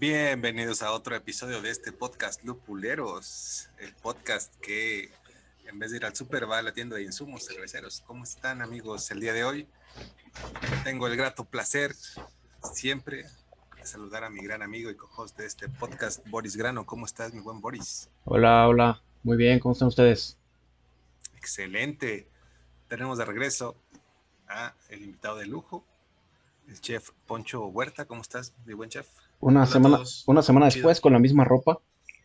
Bienvenidos a otro episodio de este podcast Lupuleros, el podcast que en vez de ir al súper va a la tienda de insumos cerveceros. ¿Cómo están, amigos? El día de hoy tengo el grato placer siempre de saludar a mi gran amigo y co-host de este podcast, Boris Grano. ¿Cómo estás, mi buen Boris? Hola, muy bien, ¿cómo están ustedes? Excelente. Tenemos de regreso a el invitado de lujo, el chef Poncho Huerta. ¿Cómo estás, mi buen chef? Una Hola a semana, todos. una semana Chido. después con la misma ropa.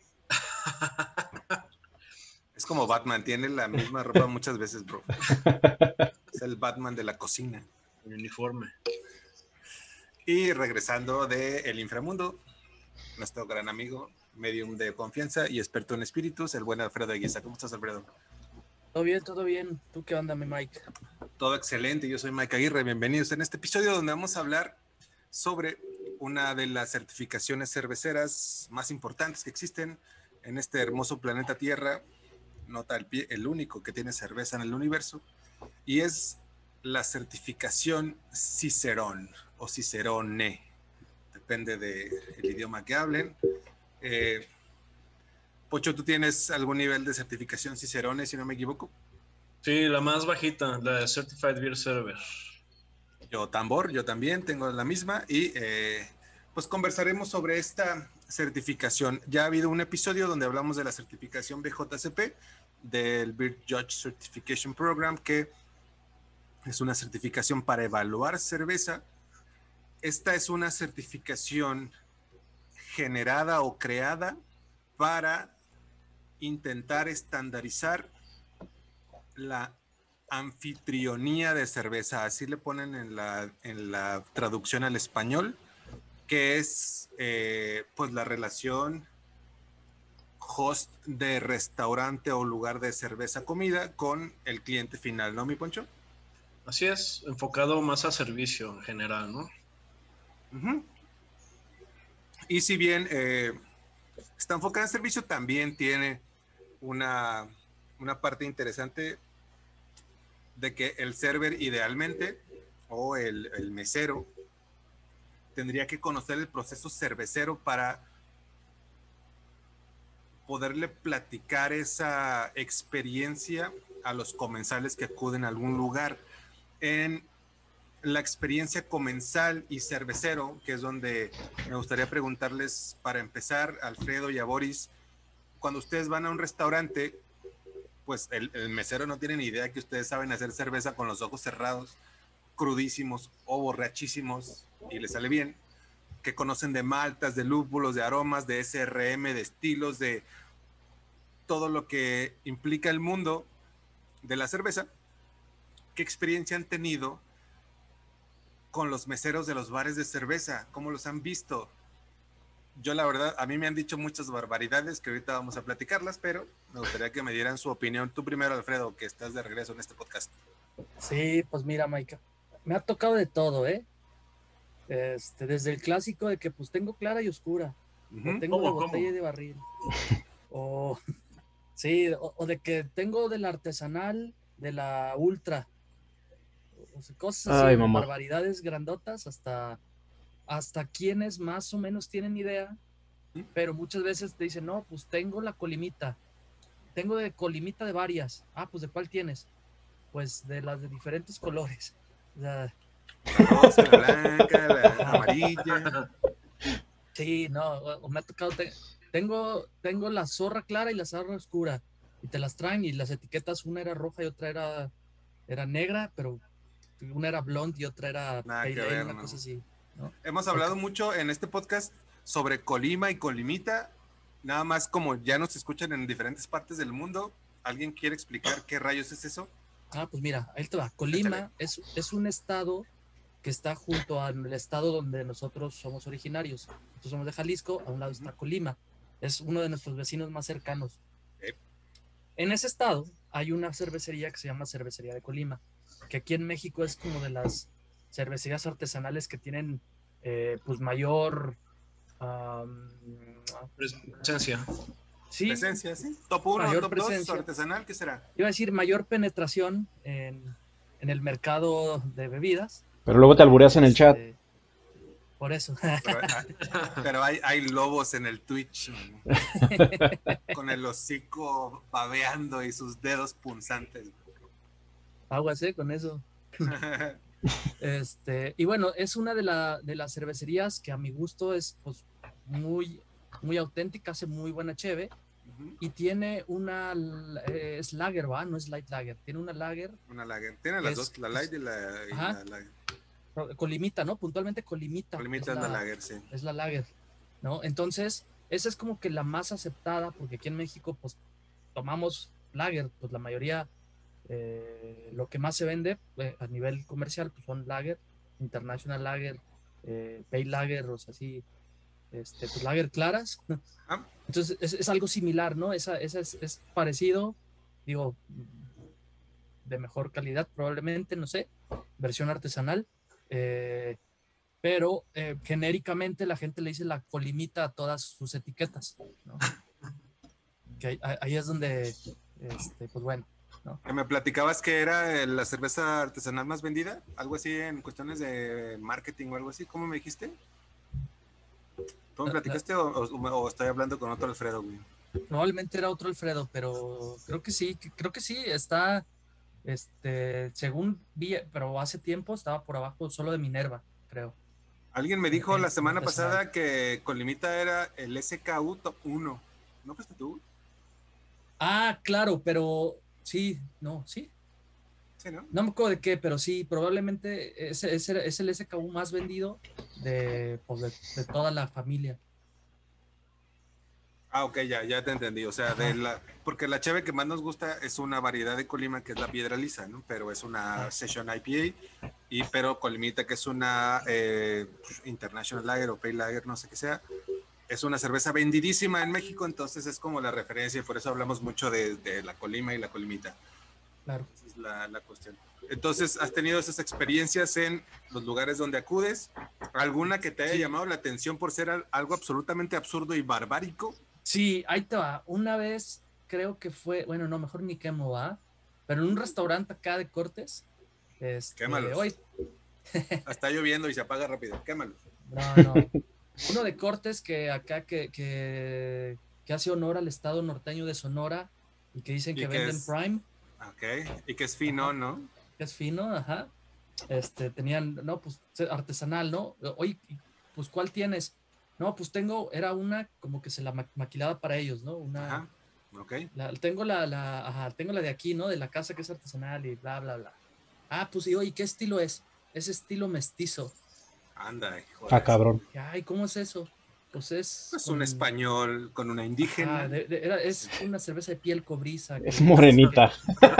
Es como Batman, tiene la misma ropa muchas veces, bro. Es el Batman de la cocina. Mi uniforme. Y regresando de El Inframundo, nuestro gran amigo, medium de confianza y experto en espíritus, el buen Alfredo Eguiza. ¿Cómo estás, Alfredo? Todo bien, todo bien. ¿Tú qué onda, mi Mike? Todo excelente, yo soy Mike Aguirre. Bienvenidos en este episodio donde vamos a hablar sobre una de las certificaciones cerveceras más importantes que existen en este hermoso planeta Tierra, nota el pie, el único que tiene cerveza en el universo, y es la certificación Cicerón o Cicerone, depende del idioma que hablen. Pocho, ¿tú tienes algún nivel de certificación Cicerone, si no me equivoco? Sí, la más bajita, la Certified Beer Server. Yo también tengo la misma y pues conversaremos sobre esta certificación. Ya ha habido un episodio donde hablamos de la certificación BJCP, del Beer Judge Certification Program, que es una certificación para evaluar cerveza. Esta es una certificación generada o creada para intentar estandarizar la anfitrionía de cerveza, así le ponen en la traducción al español, que es pues la relación host de restaurante o lugar de cerveza comida con el cliente final, ¿no, mi Poncho? Así es, enfocado más a servicio en general, ¿no? Uh-huh. Y si bien está enfocada en servicio, también tiene una parte interesante de que el server idealmente o el mesero tendría que conocer el proceso cervecero para poderle platicar esa experiencia a los comensales que acuden a algún lugar. En la experiencia comensal y cervecero, que es donde me gustaría preguntarles para empezar, Alfredo y a Boris, cuando ustedes van a un restaurante, pues el mesero no tiene ni idea que ustedes saben hacer cerveza con los ojos cerrados, crudísimos o borrachísimos, y les sale bien, que conocen de maltas, de lúpulos, de aromas, de SRM, de estilos, de todo lo que implica el mundo de la cerveza. ¿Qué experiencia han tenido con los meseros de los bares de cerveza? ¿Cómo los han visto? Yo la verdad, a mí me han dicho muchas barbaridades que ahorita vamos a platicarlas, pero me gustaría que me dieran su opinión. Tú primero, Alfredo, que estás de regreso en este podcast. Sí, pues mira, Mike, me ha tocado de todo, ¿eh? Desde el clásico de que pues tengo clara y oscura, o tengo de botella y de barril, o sí, o de que tengo de la artesanal, de la ultra, o sea, cosas así, Ay, mamá. barbaridades grandotas, hasta quienes más o menos tienen idea, pero muchas veces te dicen, no, pues tengo la colimita, tengo de colimita de varias. Ah, pues ¿de cuál tienes? Pues de las de diferentes colores. O sea, La rosa, la blanca, la amarilla. sí, no, o me ha tocado, tengo la zorra clara y la zorra oscura, y te las traen y las etiquetas, una era roja y otra era negra, pero una era blonde y otra era Nada pale que ale, ver, una ¿no? cosa así, ¿no? Hemos hablado mucho en este podcast sobre Colima y Colimita. Nada más como ya nos escuchan en diferentes partes del mundo. ¿Alguien quiere explicar qué rayos es eso? Ah, pues mira, ahí te va. Colima es un estado que está junto al estado donde nosotros somos originarios. Nosotros somos de Jalisco, a un lado está Colima. Es uno de nuestros vecinos más cercanos. En ese estado hay una cervecería que se llama Cervecería de Colima, que aquí en México es como de las cervecerías artesanales que tienen pues mayor Presencia. sí, Presencia, sí. Top 1, mayor top 2, presencia. artesanal, ¿qué será? Iba a decir mayor penetración en el mercado de bebidas. Pero luego te albureas en el chat. por eso. Pero hay lobos en el Twitch, ¿no? Con el hocico babeando y sus dedos punzantes. Aguas, con eso. Y bueno, es una de las cervecerías que a mi gusto es pues muy, muy auténtica, hace muy buena cheve y tiene es lager, ¿va? No es light lager, tiene una lager. Una lager. Tiene las dos, la light y la lager. Colimita, ¿no? Puntualmente Colimita. Colimita es la lager, sí. Es la lager, ¿no? Entonces, esa es como que la más aceptada, porque aquí en México, pues, tomamos lager, pues la mayoría, lo que más se vende a nivel comercial, pues son lager, International Lager, Pale Lager, o sea, así, pues lager claras. Entonces, es algo similar, ¿no? Esa es parecido, digo, de mejor calidad probablemente, no sé, versión artesanal. Pero genéricamente la gente le dice la Colimita a todas sus etiquetas, ¿no? Que ahí es donde, pues bueno, ¿no? ¿Me platicabas que era la cerveza artesanal más vendida? ¿Algo así en cuestiones de marketing o algo así? ¿Cómo me dijiste? ¿Tú me platicaste o estoy hablando con otro Alfredo, güey? Probablemente era otro Alfredo, pero creo que sí, está, según vi, pero hace tiempo estaba por abajo solo de Minerva, creo. Alguien me dijo la semana pasada que Colimita era el SKU Top 1. ¿No fuiste tú? Ah, claro, pero sí, no, sí. Sí, ¿no? No me acuerdo de qué, pero sí, probablemente es el SKU más vendido pues de toda la familia. Ah, ok, ya te entendí. O sea, porque la cheve que más nos gusta es una variedad de Colima que es la Piedra Lisa, ¿no? Pero es una Session IPA, pero Colimita, que es una International Lager o Pale Lager, no sé qué sea, es una cerveza vendidísima en México, entonces es como la referencia y por eso hablamos mucho de la Colima y la Colimita. Claro. Esa es la cuestión. Entonces, ¿has tenido esas experiencias en los lugares donde acudes? ¿Alguna que te haya llamado la atención por ser algo absolutamente absurdo y barbárico? Sí, ahí te va. Una vez creo que fue, bueno, no, mejor ni quemo, ¿va? Pero en un restaurante acá de Cortes. Quémalos. Hoy... Está lloviendo y se apaga rápido. Quémalos. No. Uno de Cortes que acá que hace honor al estado norteño de Sonora y que dicen que venden Prime. Ok, y que es fino, ajá. ¿No? Que es fino, ajá. Tenían, no, pues artesanal, ¿no? Oye, pues ¿cuál tienes? No, pues era una como que se la maquilaba para ellos, ¿no? Ajá, ok. Tengo tengo la de aquí, ¿no? De la casa que es artesanal y bla, bla, bla. Ah, pues y oye, ¿qué estilo es? Es estilo mestizo. Anda, joder. Ah, cabrón. Ay, ¿cómo es eso? Pues es un español con una indígena. Es una cerveza de piel cobriza. Es morenita.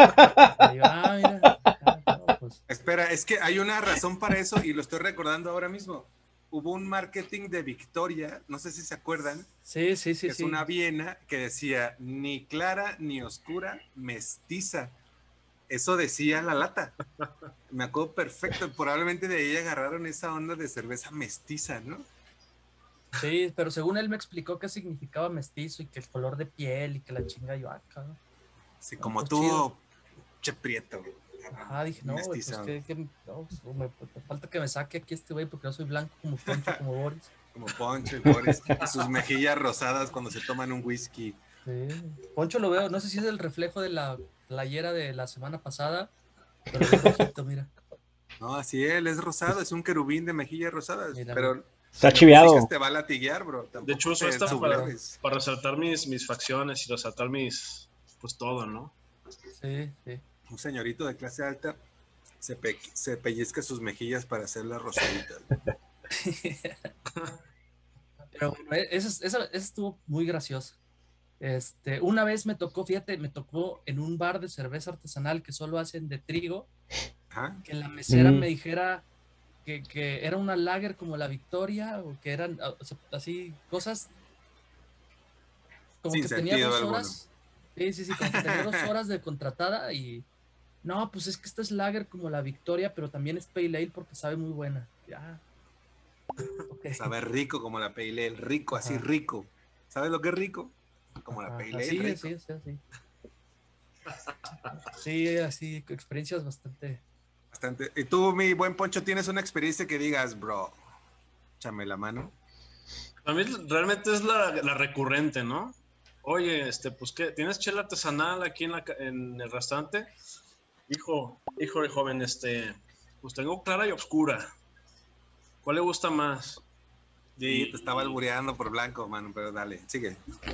Mira. No, pues. Espera, es que hay una razón para eso y lo estoy recordando ahora mismo. Hubo un marketing de Victoria, no sé si se acuerdan. Sí. Es una Viena que decía ni clara ni oscura, mestiza. Eso decía la lata. Me acuerdo perfecto. Probablemente de ahí agarraron esa onda de cerveza mestiza, ¿no? Sí, pero según él me explicó qué significaba mestizo y que el color de piel y que la chinga yo acá. Sí, no, como pues tú, Che Prieto. Ajá, dije, no, pues me falta que me saque aquí este güey porque yo soy blanco como Poncho, como Boris. Como Poncho y Boris. Y sus mejillas rosadas cuando se toman un whisky. Sí. Poncho lo veo, no sé si es el reflejo de la playera de la semana pasada, pero es rojito, mira. No, así él es rosado, es un querubín de mejillas rosadas, mira, pero está chiviado. Te va a latiguear, bro. Tampoco de hecho, uso esta para resaltar mis facciones y resaltar pues todo, ¿no? Sí. Un señorito de clase alta se pellizca sus mejillas para hacerlas rosaditas. Pero bueno, esa estuvo muy graciosa. Una vez me tocó en un bar de cerveza artesanal que solo hacen de trigo, que la mesera me dijera que era una lager como la Victoria, o que eran así cosas como sin que tenía 2 horas. Alguno. Sí, como que tenía 2 horas de contratada y no, pues es que esta es lager como la Victoria, pero también es Pale Ale porque sabe muy buena. Ya. Okay. Sabe rico como la Pale Ale, rico, así rico. ¿Sabes lo que es rico? Como la Pale Ale, rico. Sí. Sí, así, experiencias bastante. Y tú, mi buen Poncho, tienes una experiencia que digas, bro, échame la mano. A mí realmente es la recurrente, ¿no? Oye, pues, ¿qué? ¿Tienes chela artesanal aquí en el restaurante? Hijo de joven, pues tengo clara y oscura. ¿Cuál le gusta más? Sí, te estaba albureando por blanco, mano, pero dale, sigue.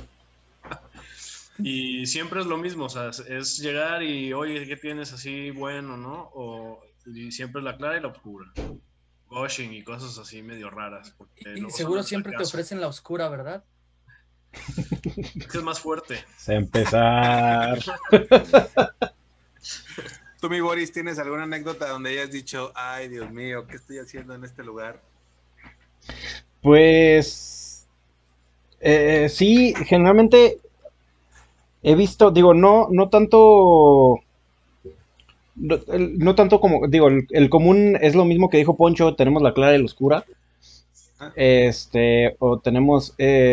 Y siempre es lo mismo, o sea, es llegar y, oye, ¿qué tienes así bueno, no? Y siempre es la clara y la oscura. Gushing y cosas así medio raras. Porque Y luego seguro son siempre te fracaso. ofrecen la oscura, ¿verdad? Es que es más fuerte. Se empezar. Tú, mi Boris, ¿tienes alguna anécdota donde hayas dicho, ay, Dios mío, ¿qué estoy haciendo en este lugar? Pues sí, generalmente he visto, digo, no tanto, no tanto como, digo, el común es lo mismo que dijo Poncho, tenemos la clara y la oscura, Ah, o tenemos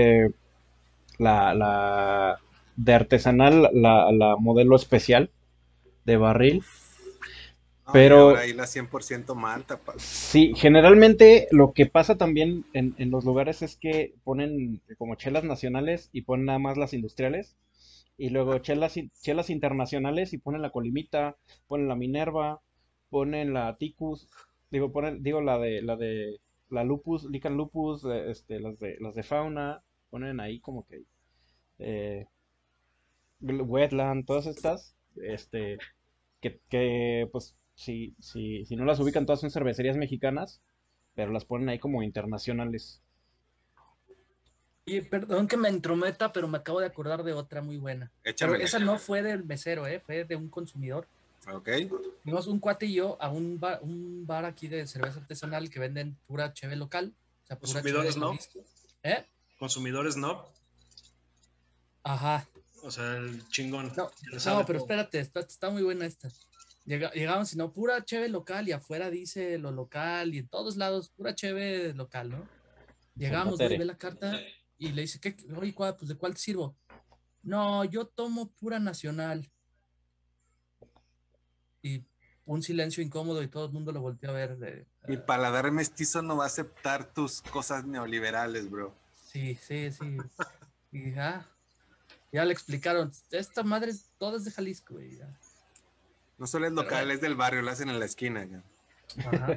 la de artesanal, la modelo especial de barril, no, y ahora pero ahí la 100% malta, papi. sí, generalmente lo que pasa también en los lugares es que ponen como chelas nacionales y ponen nada más las industriales. Y luego chelas internacionales y ponen la Colimita, ponen la Minerva, ponen la Ticus, digo la de la Lupus, Lican Lupus, las de Fauna, ponen ahí como que eh, Wetland, todas estas, que pues si no las ubican todas son cervecerías mexicanas, pero las ponen ahí como internacionales. Y perdón que me entrometa, pero me acabo de acordar de otra muy buena. Pero Échamela. esa no fue del mesero, fue de un consumidor. Ok. Fuimos un cuate y yo a un bar aquí de cerveza artesanal que venden pura cheve local, o sea, pura cheve de Consumidores no. Jalisco. ¿Eh? Consumidores no. Ajá. O sea, el chingón. No, Le sabe no, pero todo. espérate, está muy buena esta. Llegamos, sino pura cheve local y afuera dice lo local y en todos lados pura cheve local, ¿no? San Llegamos, güey, ve Batere. la carta y le dice, oye, pues ¿de cuál te sirvo? No, yo tomo pura nacional. Y un silencio incómodo y todo el mundo lo volteó a ver. Mi paladar mestizo no va a aceptar tus cosas neoliberales, bro. Sí, sí, sí. Y ya le explicaron, esta madre toda es de Jalisco, güey. No solo es Pero local, bueno, es del barrio, lo hacen en la esquina. Ya. ajá.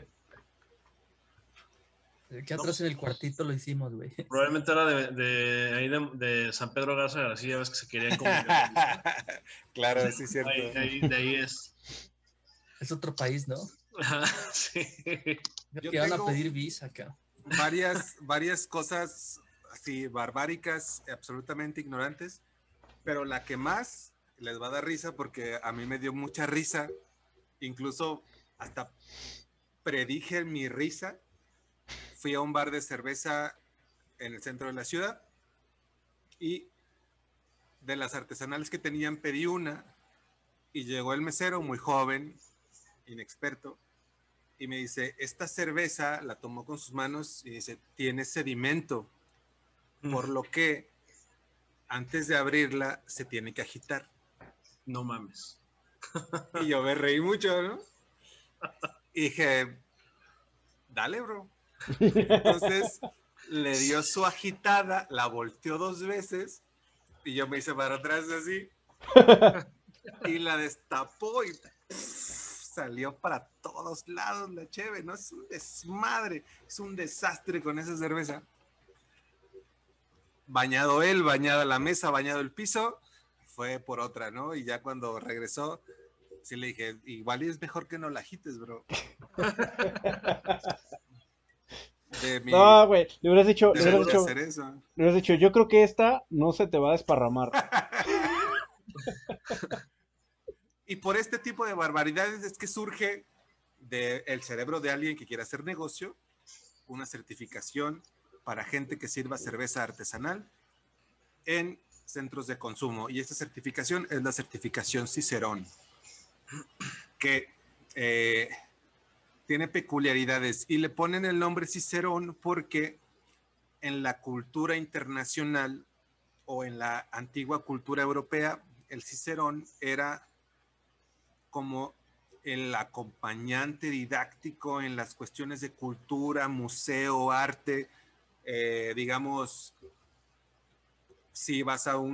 Aquí No, atrás en el cuartito lo hicimos, güey. probablemente era de ahí de San Pedro Garza García, ves que se querían comunicar. Claro, sí es cierto. De ahí es. Es otro país, ¿no? Sí. Yo Que van a tengo pedir visa acá. varias cosas así barbáricas, absolutamente ignorantes, pero la que más les va a dar risa porque a mí me dio mucha risa, incluso hasta predije mi risa. Fui a un bar de cerveza en el centro de la ciudad y de las artesanales que tenían pedí una y llegó el mesero muy joven, inexperto, y me dice, esta cerveza la tomó con sus manos y dice, tiene sedimento, por lo que antes de abrirla se tiene que agitar. No mames. Y yo me reí mucho, ¿no? Y dije, dale, bro. Entonces le dio su agitada, la volteó 2 veces y yo me hice para atrás así y la destapó y salió para todos lados la cheve, ¿no? Es un desmadre, es un desastre con esa cerveza. Bañado él, bañada la mesa, bañado el piso, fue por otra, ¿no? Y ya cuando regresó, sí le dije, igual es mejor que no la agites, bro. De mi No, güey, deber de hacer eso. le hubieras dicho, yo creo que esta no se te va a desparramar. Y por este tipo de barbaridades es que surge del cerebro de alguien que quiere hacer negocio una certificación para gente que sirva cerveza artesanal en centros de consumo. Y esta certificación es la certificación Cicerón, que tiene peculiaridades y le ponen el nombre Cicerón porque en la cultura internacional o en la antigua cultura europea, el Cicerón era como el acompañante didáctico en las cuestiones de cultura, museo, arte, digamos, si vas a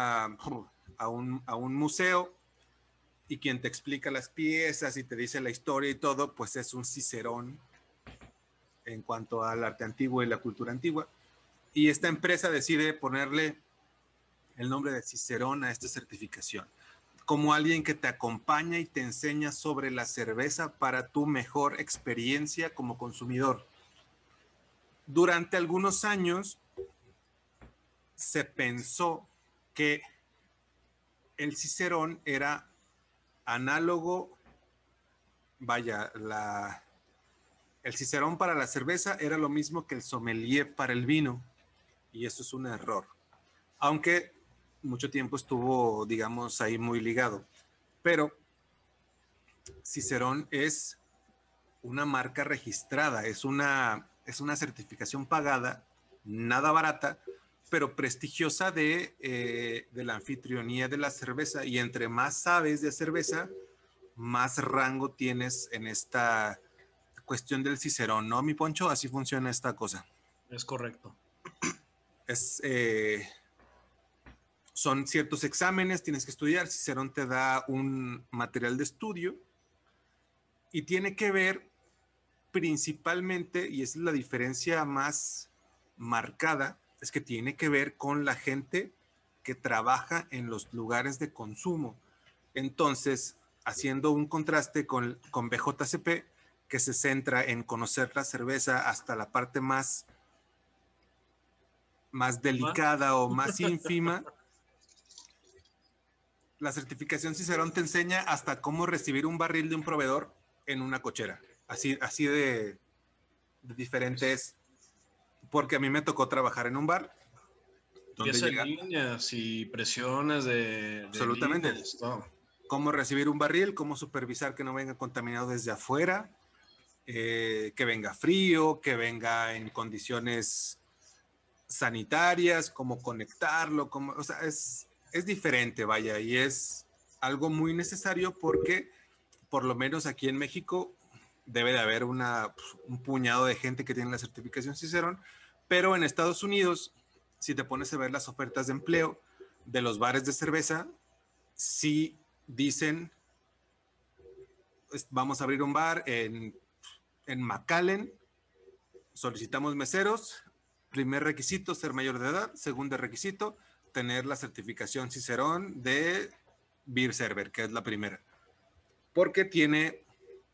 un museo y quien te explica las piezas y te dice la historia y todo, pues es un cicerón en cuanto al arte antiguo y la cultura antigua. Y esta empresa decide ponerle el nombre de Cicerón a esta certificación, como alguien que te acompaña y te enseña sobre la cerveza para tu mejor experiencia como consumidor. Durante algunos años se pensó que el Cicerón era análogo, vaya, el Cicerón para la cerveza era lo mismo que el sommelier para el vino, y eso es un error. Aunque mucho tiempo estuvo, digamos, ahí muy ligado. Pero Cicerón es una marca registrada, es una certificación pagada, nada barata, pero prestigiosa de la anfitrionía de la cerveza. Y entre más sabes de cerveza, más rango tienes en esta cuestión del Cicerón, ¿no, mi Poncho? Así funciona esta cosa. Es correcto. Son ciertos exámenes, tienes que estudiar. Cicerón te da un material de estudio y tiene que ver principalmente, y esa es la diferencia más marcada, es que tiene que ver con la gente que trabaja en los lugares de consumo. Entonces, haciendo un contraste con BJCP, que se centra en conocer la cerveza hasta la parte más delicada o más ínfima, la certificación Cicerón te enseña hasta cómo recibir un barril de un proveedor en una cochera. Así de diferente es. Porque a mí me tocó trabajar en un bar. Pieza en líneas y presiones de absolutamente. líneas, todo. Cómo recibir un barril, cómo supervisar que no venga contaminado desde afuera, que venga frío, que venga en condiciones sanitarias, cómo conectarlo, o sea, es diferente, vaya, y es algo muy necesario porque por lo menos aquí en México debe de haber un puñado de gente que tiene la certificación Cicerón, pero en Estados Unidos, si te pones a ver las ofertas de empleo de los bares de cerveza, sí dicen, vamos a abrir un bar en McAllen, solicitamos meseros, primer requisito, ser mayor de edad, segundo requisito, tener la certificación Cicerón de Beer Server, que es la primera, porque tiene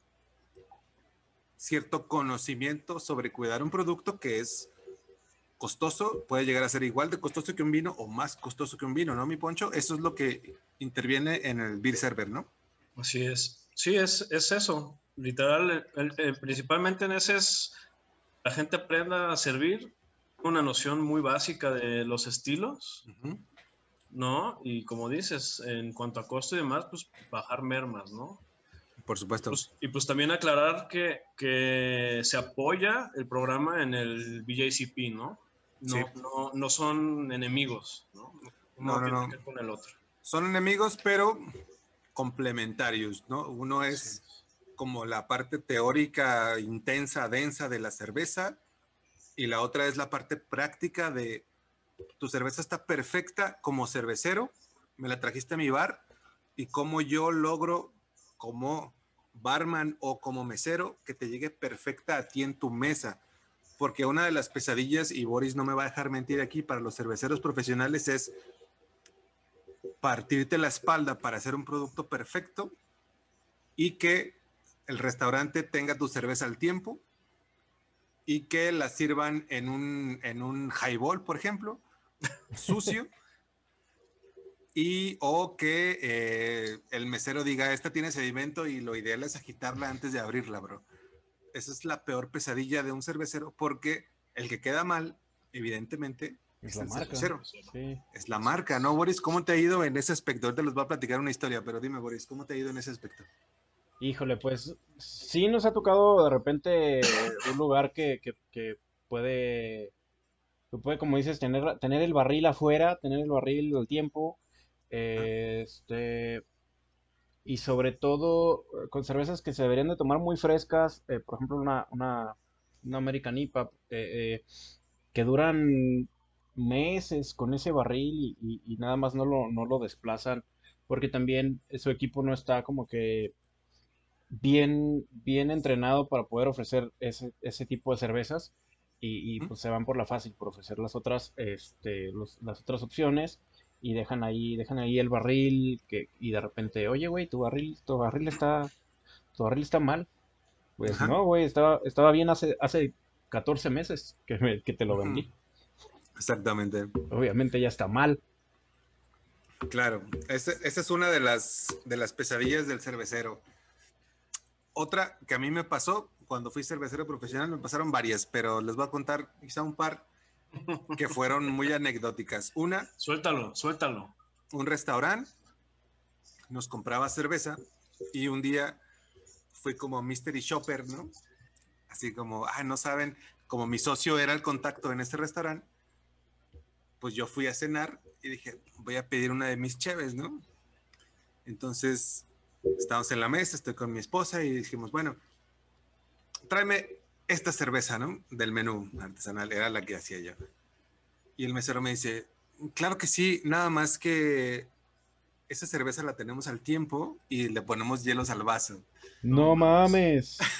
cierto conocimiento sobre cuidar un producto que es costoso, puede llegar a ser igual de costoso que un vino o más costoso que un vino, ¿no, mi Poncho? Eso es lo que interviene en el Beer Server, ¿no? Así es. Sí, es eso. Literal, principalmente en ese es la gente aprenda a servir una noción muy básica de los estilos, ¿no? Y como dices, en cuanto a costo y demás, pues bajar mermas, ¿no? Por supuesto. Y pues también aclarar que se apoya el programa en el BJCP, ¿no? Sí. No son enemigos, ¿no? Uno tiene que ver con el otro. Son enemigos, pero complementarios, ¿no? Uno es como la parte teórica intensa, densa de la cerveza, y la otra es la parte práctica de tu cerveza está perfecta como cervecero, me la trajiste a mi bar, y cómo yo logro como barman o como mesero que te llegue perfecta a ti en tu mesa. Porque una de las pesadillas, y Boris no me va a dejar mentir aquí, para los cerveceros profesionales es partirte la espalda para hacer un producto perfecto y que el restaurante tenga tu cerveza al tiempo y que la sirvan en un highball, por ejemplo, sucio, o que el mesero diga, esta tiene sedimento, y lo ideal es agitarla antes de abrirla, bro. Esa es la peor pesadilla de un cervecero, porque el que queda mal, evidentemente, es el marca. cervecero. Sí. Es la marca, ¿no, Boris? ¿Cómo te ha ido en ese aspecto? Ahorita les voy a platicar una historia, pero dime, Boris, ¿cómo te ha ido en ese aspecto? Híjole, pues sí nos ha tocado de repente un lugar que puede, como dices, tener el barril afuera, tener el barril al tiempo, y sobre todo con cervezas que se deberían de tomar muy frescas, por ejemplo una American IPA, que duran meses con ese barril y nada más no lo desplazan, porque también su equipo no está como que bien entrenado para poder ofrecer ese tipo de cervezas pues se van por la fácil, por ofrecer las otras, las otras opciones y dejan ahí el barril y de repente, oye, güey, tu barril está mal. Pues Ajá. no, güey, estaba bien hace 14 meses que te lo Ujú. vendí. Exactamente. Obviamente ya está mal. Claro. Esa es una de las pesadillas del cervecero. Otra que a mí me pasó cuando fui cervecero profesional, me pasaron varias, pero les voy a contar quizá un par que fueron muy anecdóticas. Una, Suéltalo, suéltalo. un restaurante nos compraba cerveza y un día fui como mystery shopper, ¿no? Así como, no saben, como mi socio era el contacto en ese restaurante, pues yo fui a cenar y dije, voy a pedir una de mis cheves, ¿no? Entonces, estábamos en la mesa, estoy con mi esposa y dijimos, bueno, tráeme esta cerveza, ¿no? Del menú artesanal, era la que hacía yo. Y el mesero me dice, claro que sí, nada más que esa cerveza la tenemos al tiempo y le ponemos hielos al vaso. No No mames. mames.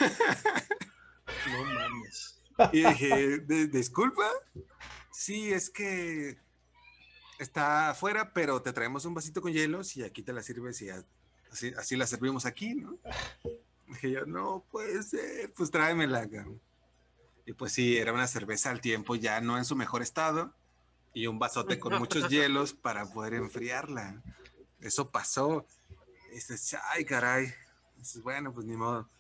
No mames. Y dije, disculpa, sí, es que está afuera, pero te traemos un vasito con hielos y aquí te la sirves y así la servimos aquí, ¿no? Dije yo, no puede ser, pues tráemela. Cabrón. Y pues sí, era una cerveza al tiempo, ya no en su mejor estado, y un vasote con muchos hielos para poder enfriarla. Eso pasó. Y dices, ay, caray. Y dices, bueno, pues ni modo.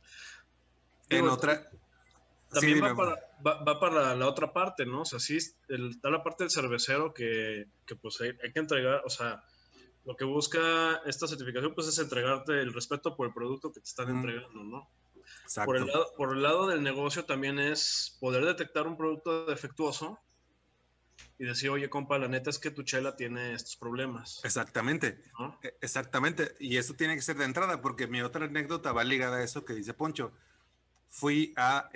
En Digo, otra, sí, también dime. va para la otra parte, ¿no? O sea, sí, está la parte del cervecero que pues hay que entregar, o sea, lo que busca esta certificación pues es entregarte el respeto por el producto que te están entregando, ¿no? Exacto, Por el lado del negocio también es poder detectar un producto defectuoso y decir, oye, compa, la neta es que tu chela tiene estos problemas, exactamente, ¿no? exactamente. Y eso tiene que ser de entrada, porque mi otra anécdota va ligada a eso que dice Poncho. Fui a,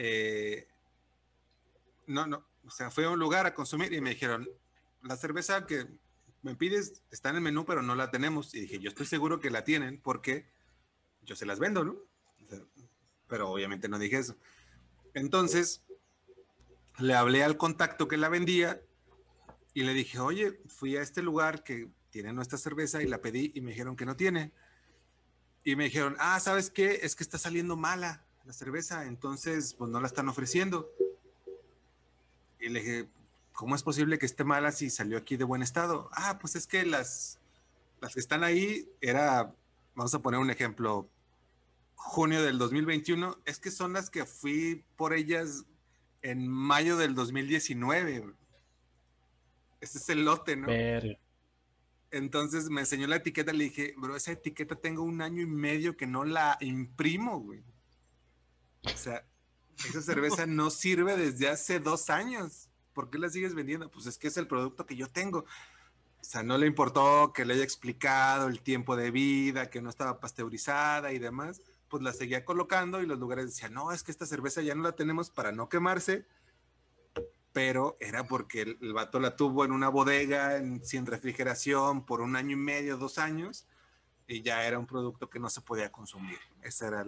no, o sea, fui a un lugar a consumir y me dijeron, la cerveza que me pides está en el menú, pero no la tenemos. Y dije, yo estoy seguro que la tienen porque yo se las vendo, ¿no? O sea, pero obviamente no dije eso. Entonces, le hablé al contacto que la vendía y le dije, oye, fui a este lugar que tiene nuestra cerveza y la pedí y me dijeron que no tiene. Y me dijeron, ¿sabes qué? Es que está saliendo mala la cerveza, entonces pues no la están ofreciendo. Y le dije, ¿cómo es posible que esté mala si salió aquí de buen estado? Pues es que las que están ahí vamos a poner un ejemplo, junio del 2021, es que son las que fui por ellas en mayo del 2019. Ese es el lote, ¿no? Verga. Entonces me enseñó la etiqueta, le dije, bro, esa etiqueta tengo 1 año y medio que no la imprimo, güey. O sea, esa cerveza no sirve desde hace 2 años. ¿Por qué la sigues vendiendo? Pues es que es el producto que yo tengo. O sea, no le importó que le haya explicado el tiempo de vida, que no estaba pasteurizada y demás. Pues la seguía colocando y los lugares decían, no, es que esta cerveza ya no la tenemos para no quemarse, pero era porque el vato la tuvo en una bodega sin refrigeración por 1 año y medio, 2 años, y ya era un producto que no se podía consumir. Esa era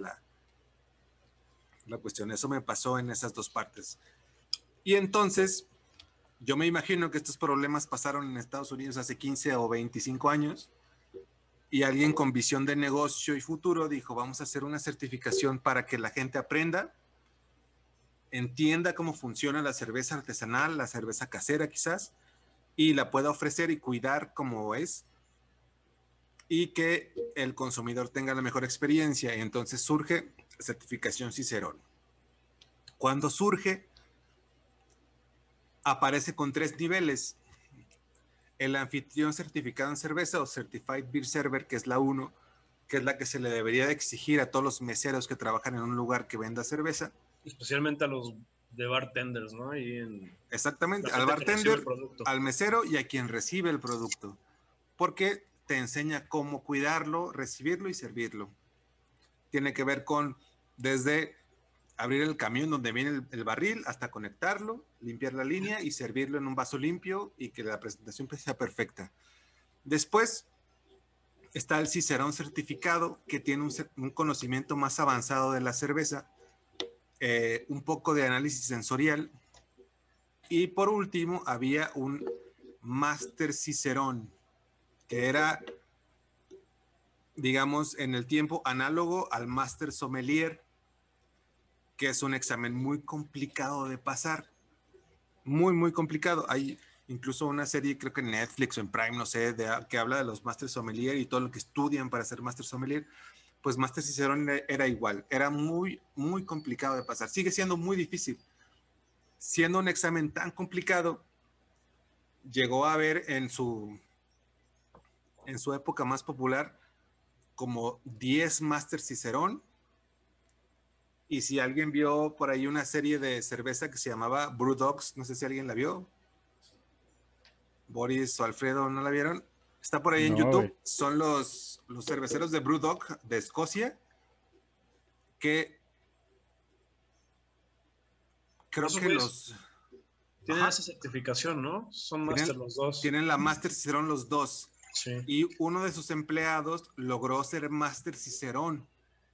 la cuestión. Eso me pasó en esas dos partes. Y entonces, yo me imagino que estos problemas pasaron en Estados Unidos hace 15 o 25 años y alguien con visión de negocio y futuro dijo, vamos a hacer una certificación para que la gente aprenda, entienda cómo funciona la cerveza artesanal, la cerveza casera quizás, y la pueda ofrecer y cuidar como es, y que el consumidor tenga la mejor experiencia. Y entonces surge certificación Cicerón. Cuando surge, aparece con 3 niveles. El anfitrión certificado en cerveza o Certified Beer Server, que es la 1, que es la que se le debería de exigir a todos los meseros que trabajan en un lugar que venda cerveza. Especialmente a los de bartenders, ¿no? Y en Exactamente, la al gente que recibe el bartender, producto. al mesero y a quien recibe el producto. Porque te enseña cómo cuidarlo, recibirlo y servirlo. Tiene que ver con desde abrir el camión donde viene el barril hasta conectarlo, limpiar la línea y servirlo en un vaso limpio y que la presentación sea perfecta. Después está el Cicerón certificado, que tiene un conocimiento más avanzado de la cerveza, un poco de análisis sensorial. Y por último había un Máster Cicerón, que era, digamos, en el tiempo análogo al Máster Sommelier, que es un examen muy complicado de pasar. Muy, muy complicado. Hay incluso una serie, creo que en Netflix o en Prime, no sé, que habla de los Máster Sommelier y todo lo que estudian para ser Máster Sommelier. Pues Máster Cicerón era igual. Era muy, muy complicado de pasar. Sigue siendo muy difícil. Siendo un examen tan complicado, llegó a haber en su época más popular como 10 Máster Cicerón. Y si alguien vio por ahí una serie de cerveza que se llamaba Brewdogs, no sé si alguien la vio. Boris o Alfredo, ¿no la vieron? Está por ahí en YouTube. Son los cerveceros de Brewdog de Escocia, que creo que los... Tienen esa certificación, ¿no? Son Máster los dos. Tienen la Máster Cicerón los dos. Sí. Y uno de sus empleados logró ser Máster Cicerón.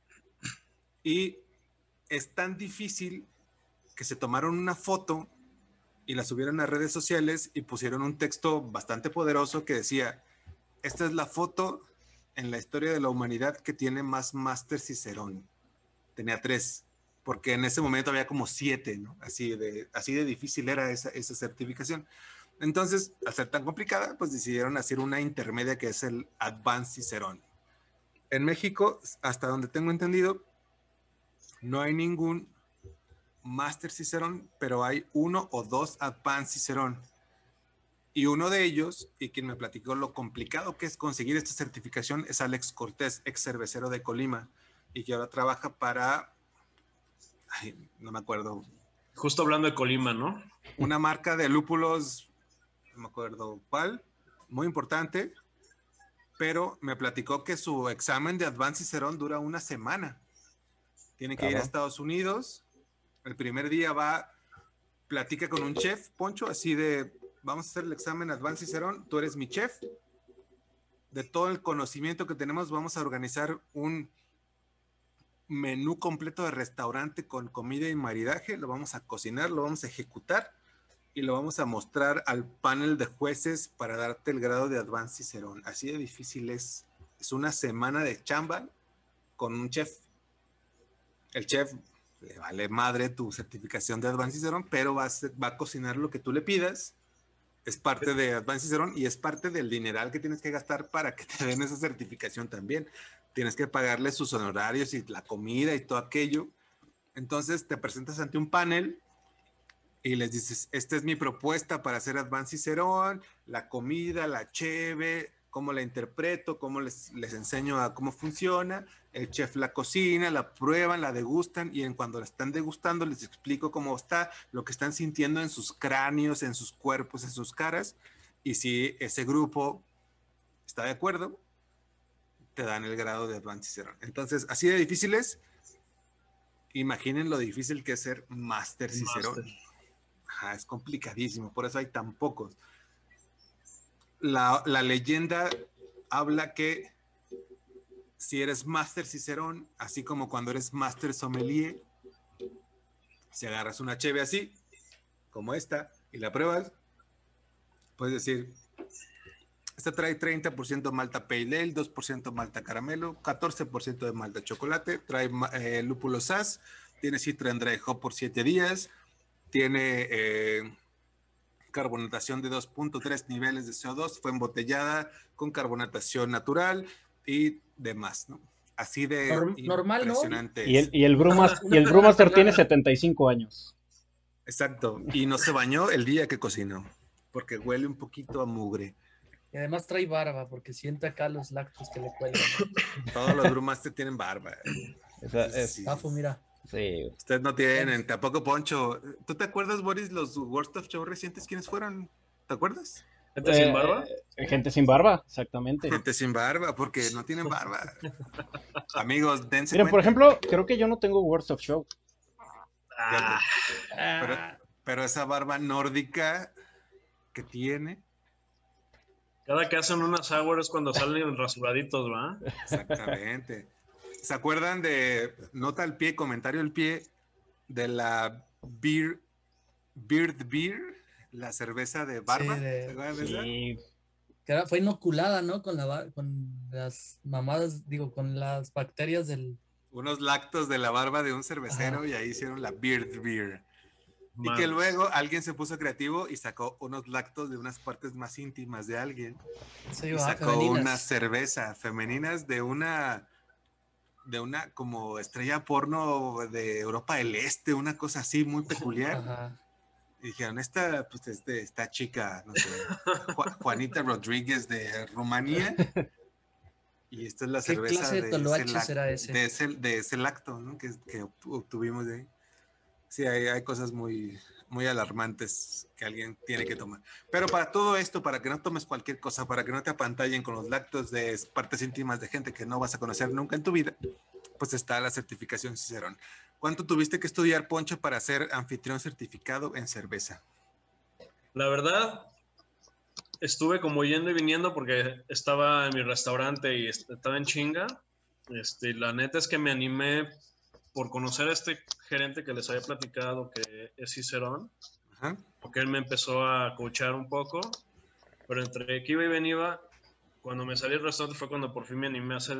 Y es tan difícil que se tomaron una foto y la subieron a redes sociales y pusieron un texto bastante poderoso que decía: esta es la foto en la historia de la humanidad que tiene más Máster Cicerón. Tenía 3, porque en ese momento había como 7, ¿no? Así de difícil era esa certificación. Entonces, al ser tan complicada, pues decidieron hacer una intermedia que es el Advanced Cicerón. En México, hasta donde tengo entendido, no hay ningún Máster Cicerón, pero hay 1 o 2 Advanced Cicerón. Y uno de ellos, y quien me platicó lo complicado que es conseguir esta certificación, es Alex Cortés, ex cervecero de Colima, y que ahora trabaja para... Ay, no me acuerdo. Justo hablando de Colima, ¿no? Una marca de lúpulos, no me acuerdo cuál, muy importante, pero me platicó que su examen de Advanced Cicerón dura una semana. Tiene que ir a Estados Unidos. El primer día platica con un chef, Poncho, así de, vamos a hacer el examen Advanced Cicerón, tú eres mi chef. De todo el conocimiento que tenemos, vamos a organizar un menú completo de restaurante con comida y maridaje, lo vamos a cocinar, lo vamos a ejecutar y lo vamos a mostrar al panel de jueces para darte el grado de Advanced Cicerón. Así de difícil es una semana de chamba con un chef. El chef le vale madre tu certificación de Advanced Cicerón, pero va a cocinar lo que tú le pidas. Es parte de Advanced Cicerón y es parte del dineral que tienes que gastar para que te den esa certificación también. Tienes que pagarle sus honorarios y la comida y todo aquello. Entonces te presentas ante un panel y les dices: esta es mi propuesta para hacer Advanced Cicerón, la comida, la cheve, cómo la interpreto, cómo les enseño a cómo funciona. El chef la cocina, la prueban, la degustan, y cuando la están degustando les explico cómo está, lo que están sintiendo en sus cráneos, en sus cuerpos, en sus caras, y si ese grupo está de acuerdo, te dan el grado de Advanced Cicerón. Entonces, así de difícil es. Imaginen lo difícil que es ser Máster Cicerón. Es complicadísimo, por eso hay tan pocos. La leyenda habla que si eres Máster Cicerón, así como cuando eres Máster Sommelier, si agarras una cheve así, como esta, y la pruebas, puedes decir: esta trae 30% malta pale ale, 2% malta caramelo, 14% de malta chocolate, trae lúpulo Saaz, tiene citra and dry hop por 7 días, tiene carbonatación de 2.3 niveles de CO2, fue embotellada con carbonatación natural y demás, ¿no? Así de normal, impresionante. ¿no? Y el Brewmaster tiene 75 años. Exacto, y no se bañó el día que cocinó, porque huele un poquito a mugre. Y además trae barba, porque siente acá los lácteos que le cuelgan. Todos los Brewmaster tienen barba. Sí. Pafo, mira. Sí. Ustedes no tienen, tampoco Poncho. ¿Tú te acuerdas, Boris, los Worst of Show recientes quiénes fueron? ¿Te acuerdas? ¿Gente sin barba? Gente sin barba, exactamente. Gente sin barba, porque no tienen barba. Amigos, dense Miren, por cuenta. ejemplo, creo que yo no tengo Words of Show. Ah, Pero, Ah, pero esa barba nórdica que tiene, cada que hacen unas hours es cuando salen rasuraditos, ¿va? exactamente. ¿Se acuerdan de nota al pie, comentario al pie de la Beard Beer, la cerveza de sí, barba? ¿Se acuerdan de esa? Sí, fue inoculada, ¿no? Con las mamadas, digo, con las bacterias del... Unos lactos de la barba de un cervecero Ajá. y ahí hicieron la Beard Beer. Y que Madres. luego alguien se puso creativo y sacó unos lactos de unas partes más íntimas de alguien Sí, y va, sacó una femeninas. cerveza femeninas de una como estrella porno de Europa del Este, una cosa así muy peculiar. Ajá. Y dijeron, esta chica, no sé, Juanita Rodríguez de Rumanía, y esta es la ¿Qué cerveza clase de toloache será ese? de ese lacto, ¿no? que obtuvimos de ahí. Sí, hay cosas muy alarmantes que alguien tiene que tomar. Pero para todo esto, para que no tomes cualquier cosa, para que no te apantallen con los lactos de partes íntimas de gente que no vas a conocer nunca en tu vida, pues está la certificación Cicerón. ¿Cuánto tuviste que estudiar, Poncho, para ser anfitrión certificado en cerveza? La verdad, estuve como yendo y viniendo porque estaba en mi restaurante y estaba en chinga. La neta es que me animé por conocer a este gerente que les había platicado, que es Cicerón, Ajá. porque él me empezó a coachar un poco, pero entre que iba y venía, cuando me salí del restaurante fue cuando por fin me animé a hacer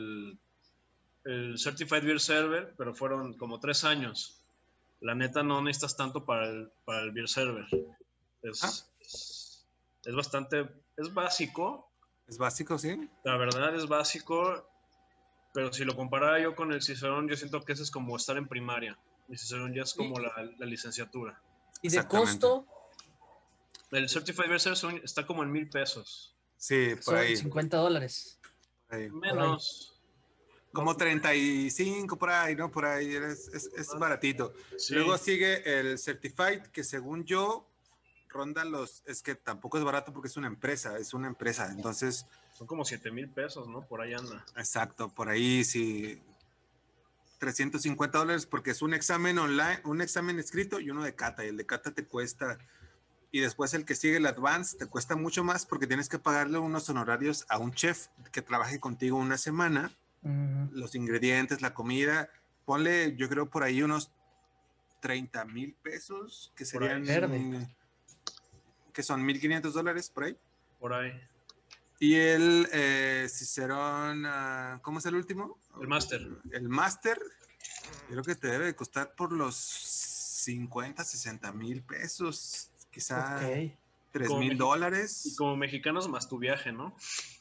el Certified Beer Server, pero fueron como 3 años. La neta no necesitas tanto para el Beer Server. Ah, Es bastante, es básico, es básico, ¿sí? la verdad es básico, pero si lo comparara yo con el Cicerón, yo siento que ese es como estar en primaria. El Cicerón ya es Y, como la licenciatura. y de Exactamente. costo El Certified Verser está como en 1,000 pesos. Sí, por son ahí. $50. Por ahí. Menos. Como 35 por ahí, ¿no? Por ahí es baratito. Sí, Luego sigue el Certified, que según yo ronda es que tampoco es barato porque es una empresa. Entonces, son como 7,000 pesos, ¿no? Por ahí anda. exacto, por ahí sí, $350 porque es un examen online, un examen escrito y uno de cata. Y el de cata te cuesta, y después el que sigue el Advance te cuesta mucho más porque tienes que pagarle unos honorarios a un chef que trabaje contigo una semana. Los ingredientes, la comida, ponle, yo creo por ahí unos 30,000 pesos, que Por ahí, serían, que son $1,500 por ahí. por ahí. Y el Cicerón, ¿cómo es el último? El máster. El máster, creo que te debe de costar por los 50, 60,000 pesos, quizá Ok. $3,000. Y como mexicanos más tu viaje, ¿no?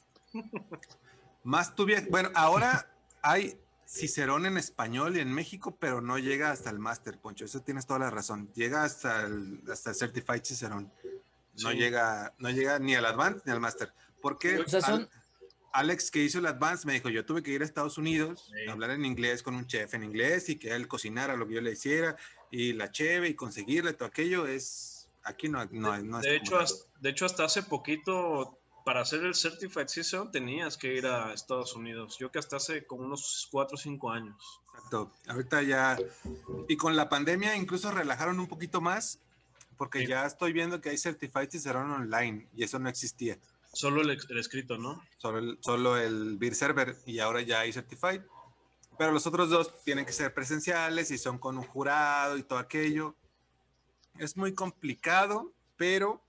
Más tu viaje. Bueno, ahora hay Cicerón en español y en México, pero no llega hasta el máster, Poncho. Eso tienes toda la razón. Llega hasta el Certified Cicerón. No, Sí. no llega ni al Advanced ni al máster. Porque O sea, son... Alex, que hizo el Advanced, me dijo, yo tuve que ir a Estados Unidos, Sí. hablar en inglés con un chef en inglés y que él cocinara lo que yo le hiciera y la cheve y conseguirle todo aquello es... Aquí no De hecho, hasta hace poquito, para hacer el Certified Cicerón, tenías que ir a Estados Unidos. Yo que hasta hace como unos 4 o 5 años. Exacto. Ahorita ya... Y con la pandemia incluso relajaron un poquito más porque Sí. ya estoy viendo que hay Certified Cicerón online y eso no existía. Solo el escrito, ¿no? Solo el Beer Server y ahora ya hay Certified. Pero los otros dos tienen que ser presenciales y son con un jurado y todo aquello. Es muy complicado, pero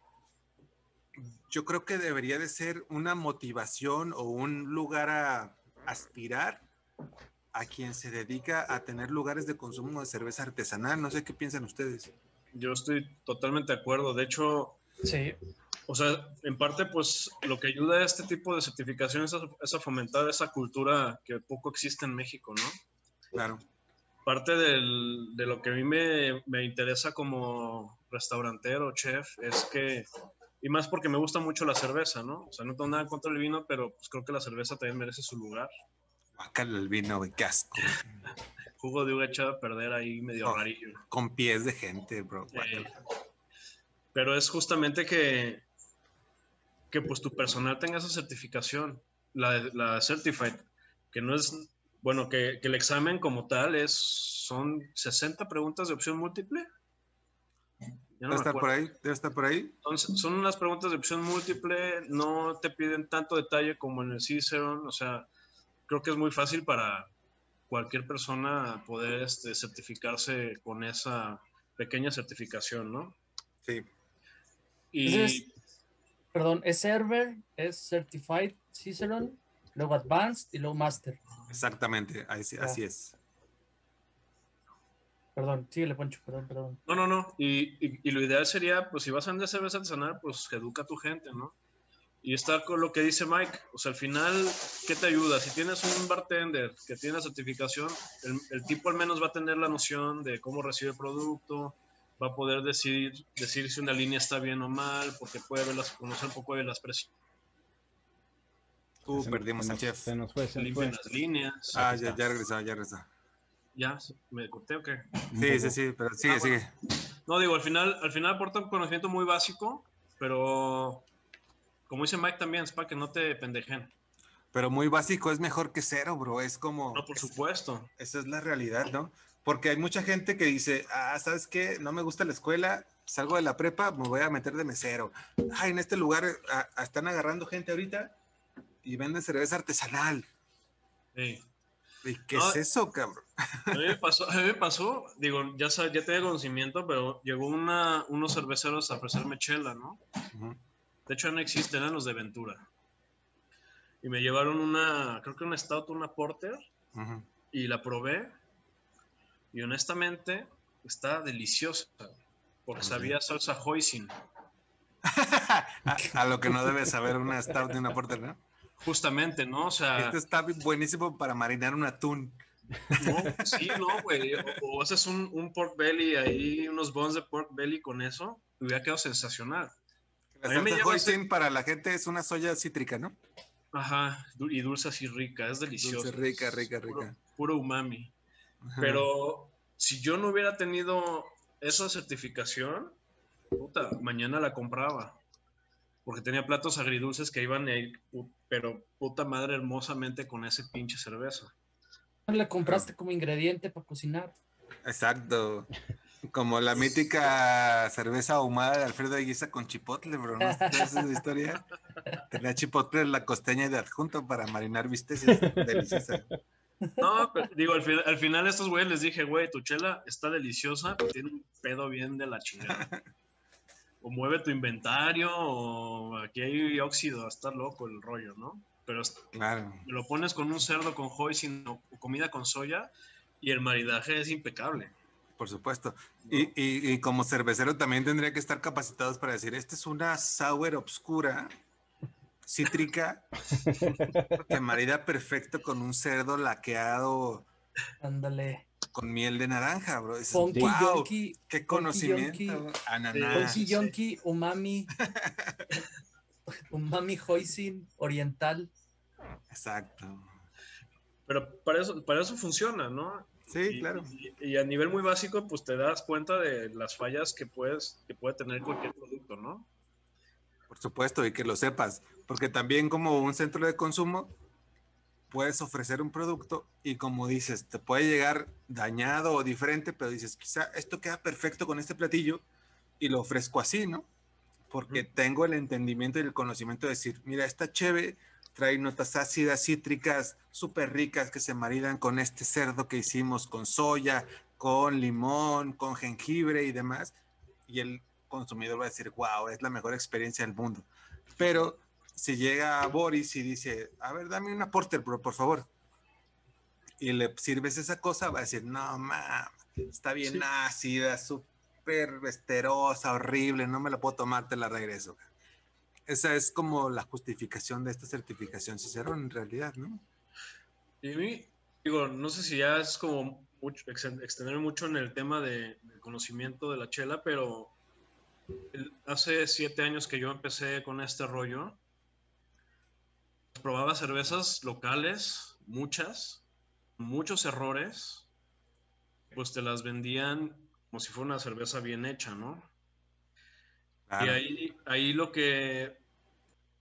yo creo que debería de ser una motivación o un lugar a aspirar a quien se dedica a tener lugares de consumo de cerveza artesanal. No sé qué piensan ustedes. Yo estoy totalmente de acuerdo. De hecho, Sí. o sea, en parte, pues lo que ayuda a este tipo de certificaciones es a fomentar esa cultura que poco existe en México, ¿no? Claro. Parte de lo que a mí me interesa como restaurantero, chef, es que, y más porque me gusta mucho la cerveza, ¿no? O sea, no tengo nada contra el vino, pero pues creo que la cerveza también merece su lugar. Guácala el vino, güey, qué asco. Jugo de uva echado a perder ahí medio rarillo. Con pies de gente, bro. Guácala. Pero es justamente que que pues tu personal tenga esa certificación, la Certified, que no es, bueno, que el examen como tal son 60 preguntas de opción múltiple. Ya no Debe me estar por acuerdo. ahí, debe estar por ahí. Entonces, son unas preguntas de opción múltiple, no te piden tanto detalle como en el Cicerón, o sea, creo que es muy fácil para cualquier persona poder certificarse con esa pequeña certificación, ¿no? Sí, Entonces, Y perdón, es Server, es Certified Cicerone, luego Advanced y luego Master. exactamente, Ya, así es. perdón, síguele, Poncho, perdón. no. Y lo ideal sería, pues si vas a vender cerveza artesanal, pues educa a tu gente, ¿no? Y está con lo que dice Mike, o sea, al final, ¿qué te ayuda? Si tienes un bartender que tiene la certificación, el tipo al menos va a tener la noción de cómo recibe el producto, va a poder decir si una línea está bien o mal, porque puede conocer un poco de las presiones Perdimos al chef. que limpian las líneas. Ah, Aquí está. ya regresó, ya regresó. ¿Ya? ¿Me corté o qué? Un Sí, poco. pero sigue, Bueno. sigue. No, digo, al final aporta un conocimiento muy básico, pero como dice Mike también, es para que no te pendejen. Pero muy básico es mejor que cero, bro. Es como, No, por supuesto. esa es la realidad, ¿no? Porque hay mucha gente que dice, ¿sabes qué? No me gusta la escuela, salgo de la prepa, me voy a meter de mesero. Ay, en este lugar están agarrando gente ahorita y venden cerveza artesanal. Sí. ¿Y qué No, es eso, cabrón? a mí me pasó, digo, ya tenía conocimiento, pero llegó unos cerveceros a ofrecerme chela, ¿no? Ujú, De hecho, no existen, eran los de Ventura. Y me llevaron creo que una Stout, una Porter, ujú. y la probé, y honestamente, está deliciosa, porque Vamos sabía bien. salsa hoisin. A lo que no debe saber una stout de una porter, ¿no? Justamente, ¿no? O Este sea, está buenísimo para marinar un atún. no, sí, no, güey. O haces un pork belly ahí, unos bones de pork belly con eso, y hubiera quedado sensacional. La A mí me salsa lleva a hacer, hoisin para la gente es una soya cítrica, ¿no? ajá, y dulce así rica, es Dulce, delicioso, rica, es rica, puro, rica. puro umami. Ajá. Pero si yo no hubiera tenido esa certificación, puta, mañana la compraba. Porque tenía platos agridulces que iban a ir, pero puta madre hermosamente con ese pinche cerveza. Le Claro. compraste como ingrediente para cocinar. Exacto. Como la mítica cerveza ahumada de Alfredo Eguiza con chipotle, bro. ¿No sabes esa historia? Tenía chipotle en la costeña de adjunto para marinar bisteces. Deliciosa. No, pero digo, al final a estos güeyes les dije, güey, tu chela está deliciosa, pero tiene un pedo bien de la chingada. O mueve tu inventario, o aquí hay óxido, está loco el rollo, ¿no? Pero Claro, lo pones con un cerdo con hoisin o comida con soya y el maridaje es impecable, por supuesto. ¿no? Y como cervecero también tendría que estar capacitados para decir, esta es una sour obscura, cítrica, que marida perfecto con un cerdo laqueado Ándale. con miel de naranja, bro. Dices, Funky Sí, wow, Yonky, qué Funky conocimiento. Yonky, Sí, Ananá. sí, Funky sí. Yonky, Umami, Umami Hoisin, Oriental. Exacto. Pero para eso funciona, ¿no? Sí, claro. Y a nivel muy básico, pues te das cuenta de las fallas que puede tener cualquier producto, ¿no? Por supuesto, y que lo sepas, porque también como un centro de consumo puedes ofrecer un producto y como dices, te puede llegar dañado o diferente, pero dices, quizá esto queda perfecto con este platillo y lo ofrezco así, ¿no? Porque Ujú. tengo el entendimiento y el conocimiento de decir, mira, esta cheve trae notas ácidas, cítricas, súper ricas que se maridan con este cerdo que hicimos con soya, con limón, con jengibre y demás. Y el consumidor va a decir, wow, es la mejor experiencia del mundo. Pero si llega Boris y dice, a ver, dame una porter, bro, por favor, y le sirves esa cosa, va a decir, no, mames, está bien Sí. ácida, súper esterosa, horrible, no me la puedo tomar, te la regreso. Esa es como la justificación de esta certificación Cicerón, en realidad, ¿no? Y a mí, digo, no sé si ya es como mucho, extender mucho en el tema del conocimiento de la chela, pero hace 7 años que yo empecé con este rollo, probaba cervezas locales, muchos errores, pues te las vendían como si fuera una cerveza bien hecha, ¿no? Y Claro. ahí lo que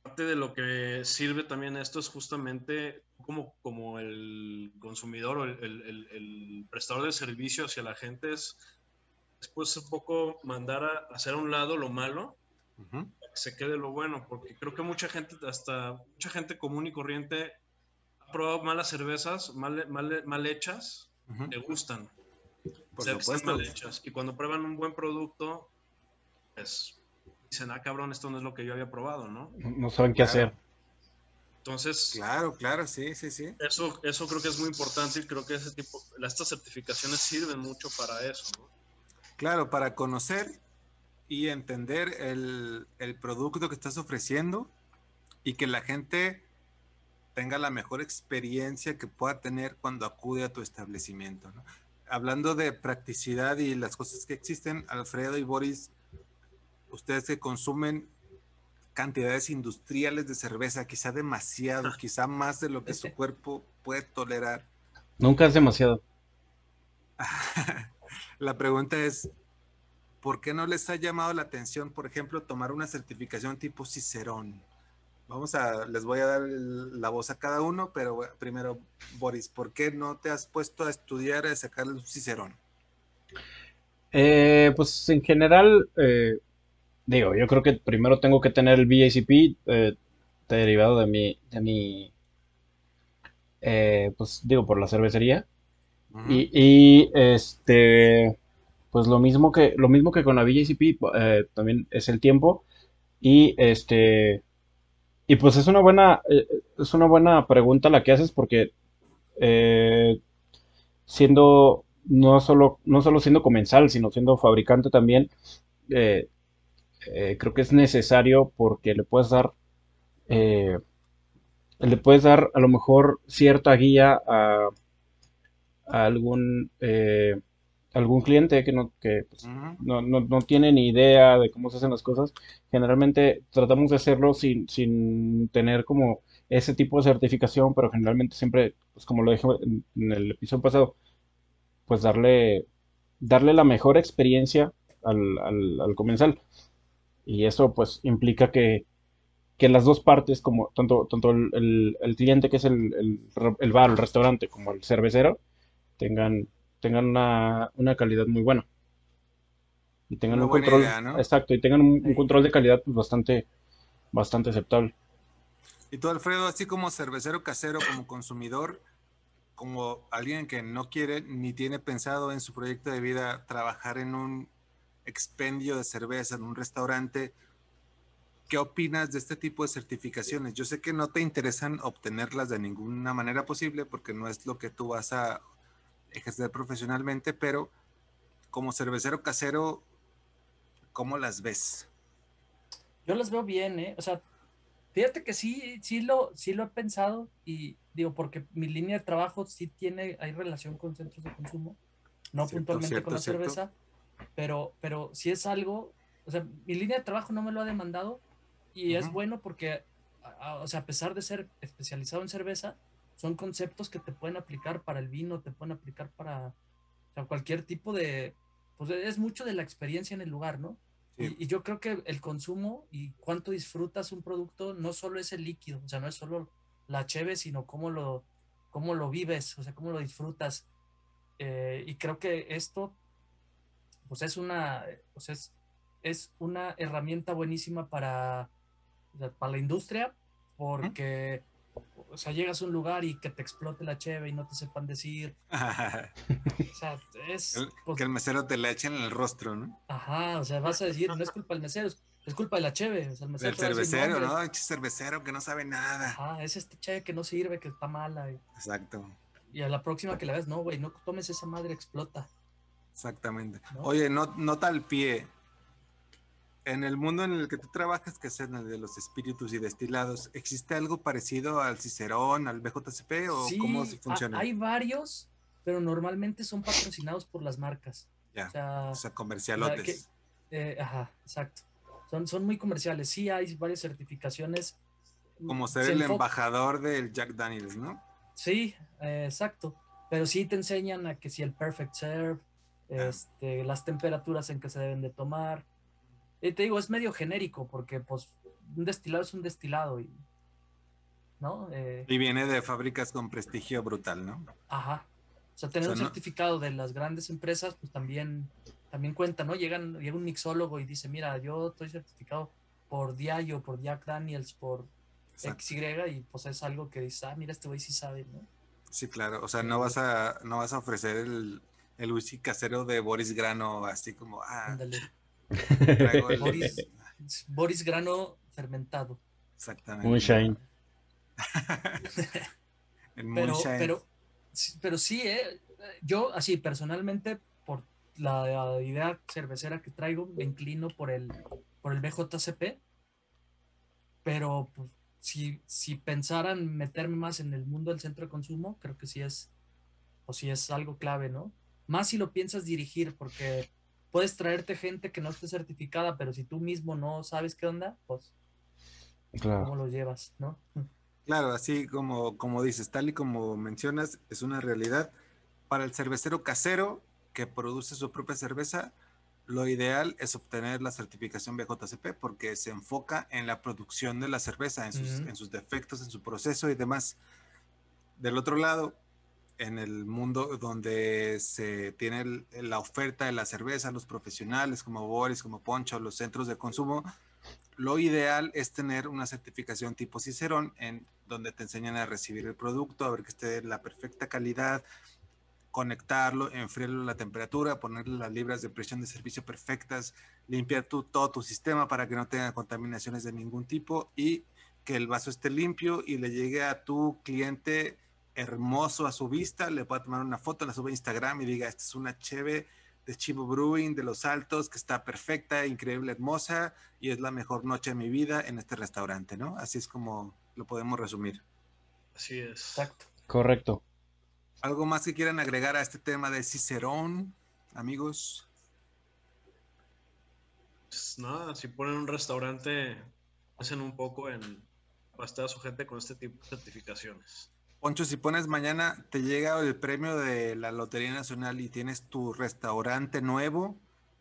parte de lo que sirve también esto es justamente como el consumidor o el prestador de servicio hacia la gente es después un poco mandar a hacer a un lado lo malo, Ujú. para que se quede lo bueno, porque creo que mucha gente común y corriente ha probado malas cervezas, mal hechas, Ujú. le gustan, Por sea que están supuesto. mal hechas, y cuando prueban un buen producto, pues dicen, ah, cabrón, esto no es lo que yo había probado, ¿no? No saben qué Claro, hacer. Entonces, claro, claro, sí, sí, sí. eso creo que es muy importante y creo que estas certificaciones sirven mucho para eso, ¿no? Claro, para conocer y entender el producto que estás ofreciendo y que la gente tenga la mejor experiencia que pueda tener cuando acude a tu establecimiento, ¿no? Hablando de practicidad y las cosas que existen, Alfredo y Boris, ustedes que consumen cantidades industriales de cerveza, quizá demasiado, quizá más de lo que su cuerpo puede tolerar. Nunca es demasiado. La pregunta es, ¿por qué no les ha llamado la atención, por ejemplo, tomar una certificación tipo Cicerón? Les voy a dar la voz a cada uno, pero primero, Boris, ¿por qué no te has puesto a estudiar a sacarle un Cicerón? Pues en general, digo, yo creo que primero tengo que tener el BACP derivado pues digo, por la cervecería. Ujú. Pues lo mismo que con la BACP, también es el tiempo. Y y pues es una buena pregunta la que haces porque eh, no solo siendo comensal, sino siendo fabricante también, eh, creo que es necesario porque eh, le puedes dar a lo mejor cierta guía a algún cliente que pues, Ujú. no tiene ni idea de cómo se hacen las cosas. Generalmente tratamos de hacerlo sin tener como ese tipo de certificación, pero generalmente siempre, pues como lo dije en el episodio pasado, pues darle la mejor experiencia al comensal. Y eso pues implica que las dos partes, como tanto el cliente que es el bar, el restaurante, como el cervecero, tengan, tengan una calidad muy buena. Y tengan Una un buena control, idea, ¿no? exacto, y tengan un Sí. control de calidad pues bastante aceptable. Y tú, Alfredo, así como cervecero casero, como consumidor, como alguien que no quiere ni tiene pensado en su proyecto de vida trabajar en un expendio de cerveza, en un restaurante, ¿qué opinas de este tipo de certificaciones? Yo sé que no te interesan obtenerlas de ninguna manera posible porque no es lo que tú vas a ejercer profesionalmente, pero como cervecero casero, ¿cómo las ves? Yo las veo bien, ¿eh? O sea, fíjate que sí lo he pensado y digo, porque mi línea de trabajo hay relación con centros de consumo, no Cierto, puntualmente con cierto, la cierto. cerveza, pero si es algo, o sea, mi línea de trabajo no me lo ha demandado y es Ujú. bueno porque, o sea, a pesar de ser especializado en cerveza, son conceptos que te pueden aplicar para el vino, te pueden aplicar para, o sea, cualquier tipo de, pues es mucho de la experiencia en el lugar, ¿no? Sí. Y yo creo que el consumo y cuánto disfrutas un producto no solo es el líquido, o sea, no es solo la cheve, sino cómo lo vives, o sea, cómo lo disfrutas. Y creo que esto pues pues es una herramienta buenísima o sea, para la industria, Ujú. porque, o sea, llegas a un lugar y que te explote la cheve y no te sepan decir, o sea, Que pues, el mesero te la echen en el rostro, ¿no? ajá, o sea, vas a decir, no es culpa del mesero, es culpa de la cheve, o sea, el mesero Del te va a decir, no, cervecero, hombre, ¿no? Eche cervecero que no sabe nada. ajá, es esta cheve que no sirve, que está mala, Exacto, y a la próxima que la ves, no, güey, no tomes esa madre, explota, exactamente. ¿no? Oye, nota al pie. En el mundo en el que tú trabajas, que es en el de los espíritus y destilados, ¿existe algo parecido al Cicerón, al BJCP o cómo se Sí, funciona? hay varios, pero normalmente son patrocinados por las marcas. O Ya, o sea, sea, o sea que, comercialotes. ajá, exacto. Son muy comerciales. Sí, hay varias certificaciones. Como ser Se el enfoca, embajador del Jack Daniels, ¿no? sí, exacto. Pero sí te enseñan a que si el perfect serve, Ya. las temperaturas en que se deben de tomar. Y te digo, es medio genérico porque pues un destilado es un destilado, ¿no? Y viene de fábricas con prestigio brutal, ¿no? Ajá. O sea, O tener sea, un no, certificado de las grandes empresas, pues también cuenta, ¿no? Llega un mixólogo y dice, mira, yo estoy certificado por Diageo, por Jack Daniels, por exacto. XY, y pues es algo que dice, ah, mira, este güey sí sabe, ¿no? Sí, claro. O sea, Eh, no vas a ofrecer el whisky casero de Boris Grano, así como, Ándale. traigo Boris, Boris Grano fermentado. exactamente, ¿no? Moonshine. El Pero, moonshine. pero, pero sí, yo así personalmente, por la idea cervecera que traigo, me inclino por el BJCP, pero pues, si pensaran meterme más en el mundo del centro de consumo, creo que sí es algo clave, ¿no? Más si lo piensas dirigir, porque puedes traerte gente que no esté certificada, pero si tú mismo no sabes qué onda, pues, Claro. ¿cómo lo llevas, no? Claro, así como dices, tal y como mencionas, es una realidad. Para el cervecero casero que produce su propia cerveza, lo ideal es obtener la certificación BJCP porque se enfoca en la producción de la cerveza, Ujú. en sus defectos, en su proceso y demás. Del otro lado, en el mundo donde se tiene la oferta de la cerveza, los profesionales como Boris, como Poncho, los centros de consumo, lo ideal es tener una certificación tipo Cicerón en donde te enseñan a recibir el producto, a ver que esté de la perfecta calidad, conectarlo, enfriarlo a la temperatura, ponerle las libras de presión de servicio perfectas, limpiar todo tu sistema para que no tenga contaminaciones de ningún tipo y que el vaso esté limpio y le llegue a tu cliente hermoso a su vista, le pueda tomar una foto, la sube a Instagram y diga, esta es una cheve de Chivo Brewing de Los Altos que está perfecta, increíble, hermosa y es la mejor noche de mi vida en este restaurante, ¿no? Así es como lo podemos resumir. Así es. Exacto. Correcto. ¿Algo más que quieran agregar a este tema de Cicerón, amigos? Pues nada, si ponen un restaurante, hacen un poco en bastar a su gente con este tipo de certificaciones. Poncho, si pones mañana, te llega el premio de la Lotería Nacional y tienes tu restaurante nuevo,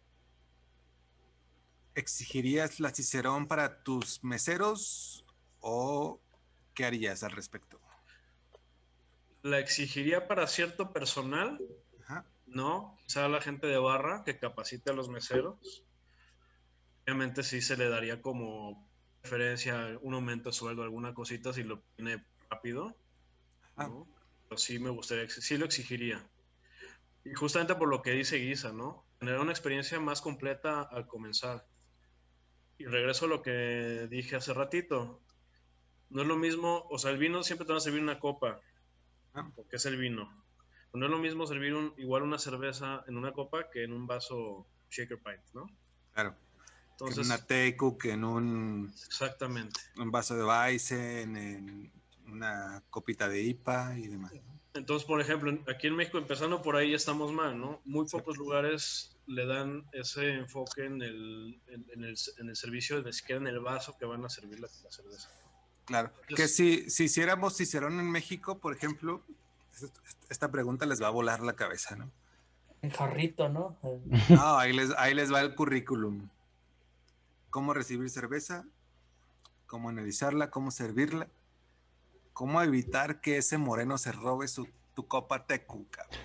¿exigirías la Cicerón para tus meseros o qué harías al respecto? La exigiría para cierto personal, Ajá, ¿no? Quizá a la gente de barra que capacite a los meseros. Obviamente sí se le daría como preferencia un aumento de sueldo, alguna cosita si lo tiene rápido, ajá, ¿no? Pero sí me gustaría, sí lo exigiría. Y justamente por lo que dice Guisa, ¿no? Tener una experiencia más completa al comenzar. Y regreso a lo que dije hace ratito. No es lo mismo, o sea, el vino siempre te va a servir una copa, ajá, porque es el vino. No es lo mismo servir igual una cerveza en una copa que en un vaso shaker pint, ¿no? claro. Que en una Entonces, Tecu, que en exactamente. un vaso de Weizen, en una copita de IPA y demás. Entonces, por ejemplo, aquí en México, empezando por ahí, ya estamos mal, ¿no? Muy Sí, pocos lugares le dan ese enfoque en el servicio, ni siquiera en el vaso que van a servir la cerveza. claro. Que Entonces, si hiciéramos Cicerón en México, por ejemplo, esta pregunta les va a volar la cabeza, ¿no? En jarrito, ¿no? No, ahí les va el currículum. Cómo recibir cerveza, cómo analizarla, cómo servirla, cómo evitar que ese moreno se robe tu copa tecu, cabrón.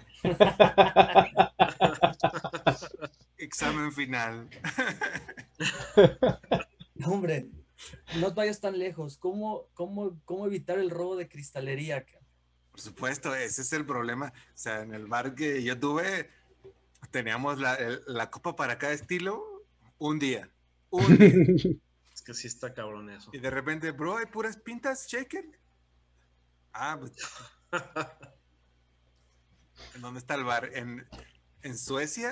Examen final. No, hombre, no vayas tan lejos. ¿Cómo evitar el robo de cristalería, cabrón? Por supuesto, ese es el problema. O sea, en el bar que yo tuve, teníamos la copa para cada estilo un día. Un día. es que sí está cabrón eso. Y de repente, bro, hay puras pintas shaker. Ah, pues, ¿en dónde está el bar? ¿En Suecia?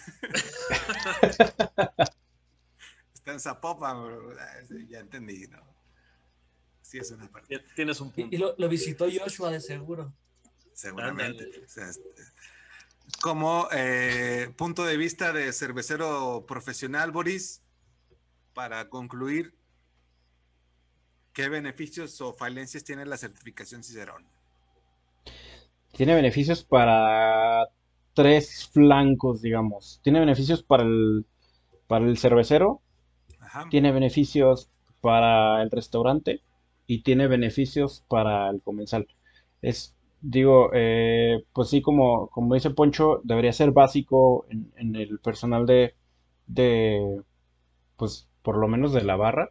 Está en Zapopan, bro. Ah, sí, ya entendí, ¿no? Sí, es una parte. Tienes un Y punto. lo visitó Joshua de seguro. Seguramente. Ándale. O sea, como punto de vista de cervecero profesional, Boris, para concluir, ¿qué beneficios o falencias tiene la certificación Cicerón? Tiene beneficios para tres flancos, digamos. Tiene beneficios para el cervecero, Ajá, tiene beneficios para el restaurante y tiene beneficios para el comensal. Digo, pues sí, como dice Poncho, debería ser básico en el personal de, pues por lo menos de la barra.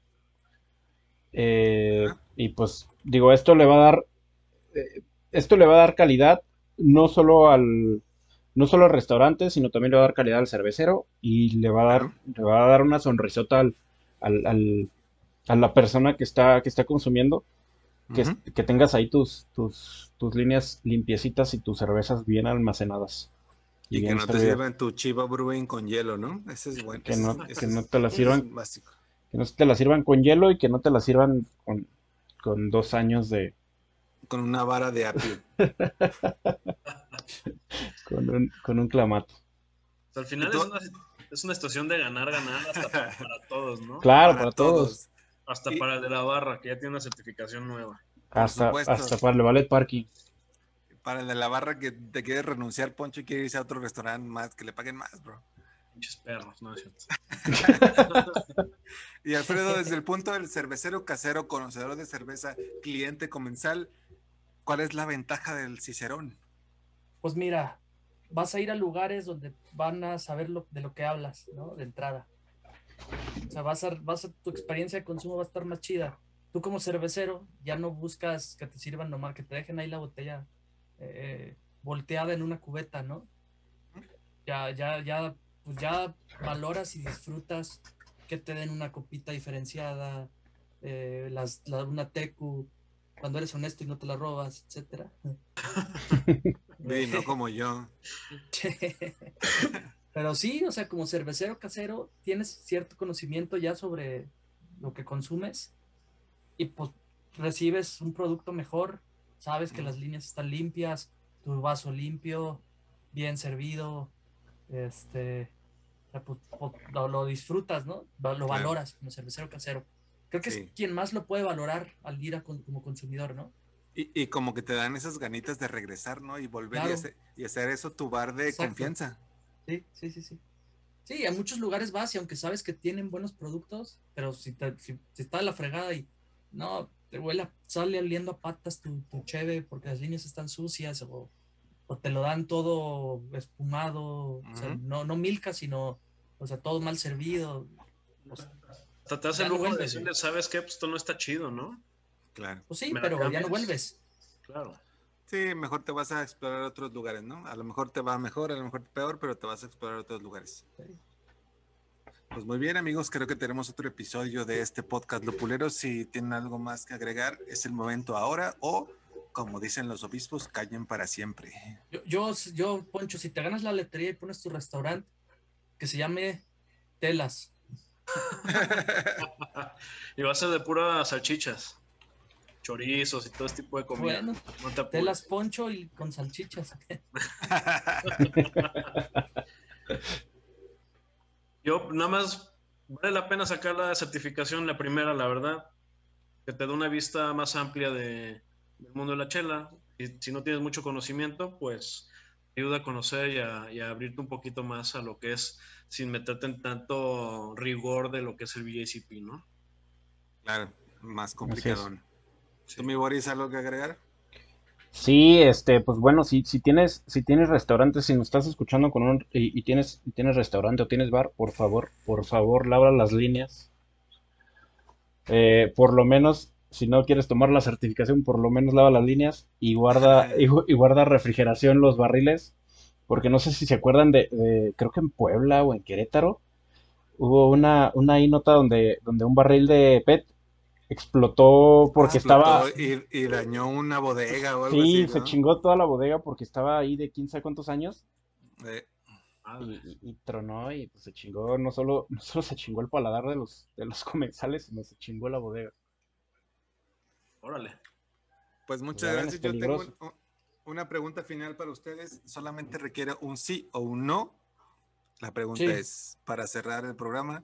Ajá. Y pues digo, eh, esto le va a dar calidad no solo no solo al restaurante, sino también le va a dar calidad al cervecero y Claro. le va a dar una sonrisota al, al- a la persona que está consumiendo, Ujú. que tengas ahí tus líneas limpiecitas y tus cervezas bien almacenadas y Y que bien no te servidas. sirvan tu Chiva Brewing con hielo, ¿no? Ese es bueno. Que no te la Ese es sirvan, básico. que no te la sirvan con hielo y que no te la sirvan con 2 años Con una vara de apio. con un clamato. Al Y final tú, es una situación de ganar, ganar hasta para todos, ¿no? Claro, para para todos. todos. Hasta Y para el de la barra, que ya tiene una certificación nueva. por Hasta supuesto, para el ballet parking. para el de la barra que te quiere renunciar, Poncho, y quiere irse a otro restaurante más, que le paguen más, bro. Pinches perros, ¿no es cierto? Y Alfredo, desde el punto del cervecero casero, conocedor de cerveza, cliente comensal, ¿cuál es la ventaja del Cicerón? Pues mira, vas a ir a lugares donde van a saber de lo que hablas, ¿no? De entrada. O sea, tu experiencia de consumo va a estar más chida. Tú como cervecero ya no buscas que te sirvan nomás, que te dejen ahí la botella volteada en una cubeta, ¿no? Pues ya valoras y disfrutas que te den una copita diferenciada, una tecu, cuando eres honesto y no te la robas, etcétera. Y no como yo. Pero sí, o sea, como cervecero casero, tienes cierto conocimiento ya sobre lo que consumes y pues recibes un producto mejor, sabes que las líneas están limpias, tu vaso limpio, bien servido, o sea, pues, lo disfrutas, ¿no? Lo Claro, valoras como cervecero casero. Creo que es sí. quien más lo puede valorar al ir como consumidor, ¿no? Y como que te dan esas ganitas de regresar, ¿no? Y volver Claro, y hacer eso tu bar de exacto. confianza. Sí, sí, sí, sí. Sí, a muchos lugares vas y aunque sabes que tienen buenos productos, pero si está de la fregada y no, sale oliendo a patas tu cheve porque las líneas están sucias o te lo dan todo espumado, o sea, Ujú. no milka, sino, o sea, todo mal servido, pues Hasta te hace el ya no lujo de vuelves, güey. decirle, ¿sabes qué? Pues esto no está chido, ¿no? Claro. Pues sí, ¿Me la pero ya no cambias? vuelves. Claro. Sí, mejor te vas a explorar otros lugares, ¿no? A lo mejor te va mejor, a lo mejor peor, pero te vas a explorar otros lugares. Sí. Pues muy bien, amigos, creo que tenemos otro episodio de este podcast Lopulero. Si tienen algo más que agregar, es el momento ahora o, como dicen los obispos, callen para siempre. Poncho, si te ganas la lotería y pones tu restaurante que se llame Telas. Y va a ser de puras salchichas, chorizos y todo este tipo de comida. Bueno, No te Telas apures. Poncho y con salchichas. Yo nada más vale la pena sacar la certificación, la primera, la verdad, que te da una vista más amplia del mundo de la chela. Y si no tienes mucho conocimiento, pues te ayuda a conocer y a abrirte un poquito más a lo que es, sin meterte en tanto rigor de lo que es el VACP, ¿no? Claro, más Así es. complicadón. ¿Tú, Sí. mi Boris, algo que agregar? Sí, pues bueno, si tienes restaurante, si nos estás escuchando y tienes restaurante o tienes bar, por favor, labra las líneas. Por lo menos, si no quieres tomar la certificación, por lo menos lava las líneas y guarda refrigeración los barriles, porque no sé si se acuerdan creo que en Puebla o en Querétaro, hubo una ahí nota donde un barril de PET explotó porque Explotó estaba, y dañó una bodega o algo sí, así, se ¿no? chingó toda la bodega porque estaba ahí de quién sabe cuántos años Eh, Madre. y tronó y pues se chingó, no solo se chingó el paladar de los comensales, sino se chingó la bodega. Órale. pues Pues muchas ya ven, es gracias. Yo tengo peligroso. una pregunta final para ustedes. Solamente requiere un sí o un no. La pregunta Sí, es, para cerrar el programa,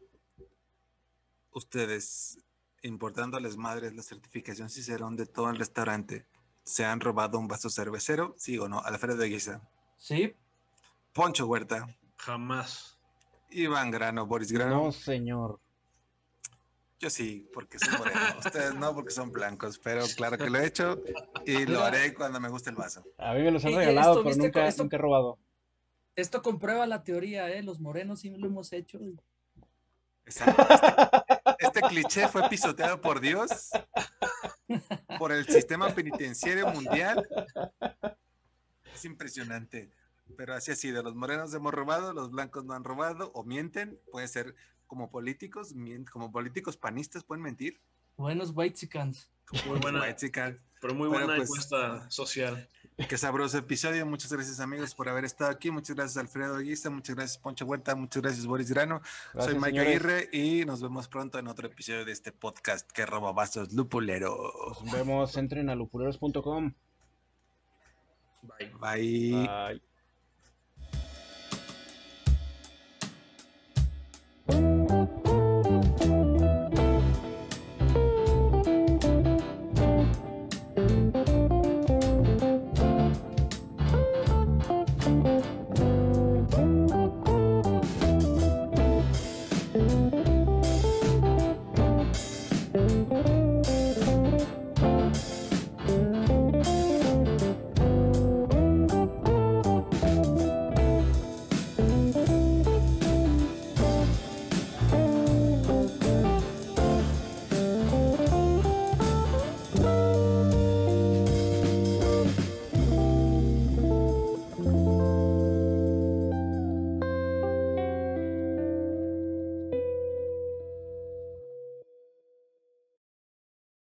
ustedes, importándoles madres la certificación Cicerón de todo el restaurante, ¿se han robado un vaso cervecero? ¿Sí o no? Alfredo de Guisa, sí, Poncho Huerta, Jamás. Iván Grano, Boris No, Grano. señor. Yo sí, porque soy moreno. Ustedes no, porque son blancos, pero claro que lo he hecho y lo Mira, haré cuando me guste el vaso. A mí me los han y regalado, esto, pero viste, nunca he robado. esto comprueba la teoría, ¿eh? Los morenos sí lo hemos hecho. Exacto. Este cliché fue pisoteado por Dios, por el sistema penitenciario mundial. Es impresionante. Pero así ha sido. Los morenos hemos robado, los blancos no han robado o mienten. Puede ser como políticos, como políticos panistas pueden mentir. Buenos whitexicans. Muy buena, Whitexicans. pero muy Pero buena pues, encuesta social. qué sabroso episodio. Muchas gracias, amigos, por haber estado aquí. Muchas gracias, Alfredo Guisa. Muchas gracias, Poncho Huerta. Muchas gracias, Boris Grano. Soy Gracias, Mike señores. Aguirre y nos vemos pronto en otro episodio de este podcast que roba vasos lupulero. Nos vemos, entren a lupuleros.com. Bye. Bye. Bye.